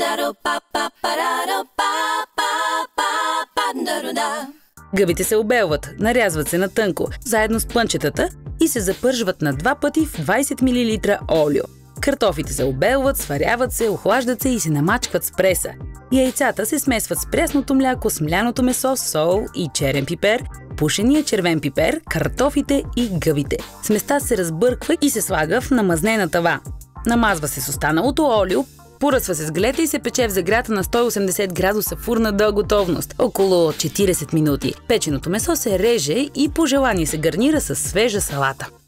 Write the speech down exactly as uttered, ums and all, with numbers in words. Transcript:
Гъбите се обелват, нарязват се на тънко, заедно с плънчетата и се запържват на два пъти в двайсет милилитра олио. Картофите се обелват, сваряват се, охлаждат се и се намачкват с преса. Яйцата се смесват с прясното мляко, смляното месо, сол и черен пипер, пушения червен пипер, картофите и гъбите. Сместа се разбърква и се слага в намазнена тава. Намазва се с останалото олио, поръсва се с глета и се пече в загрята на сто и осемдесет градуса фурна до готовност, около четирийсет минути. Печеното месо се реже и по желание се гарнира с свежа салата.